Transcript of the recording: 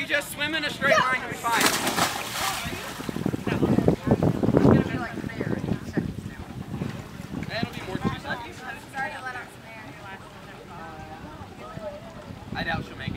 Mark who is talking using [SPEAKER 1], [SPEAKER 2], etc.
[SPEAKER 1] just swim in a straight line, you'll be fine. That'll be more than 2 seconds. I doubt she'll make it.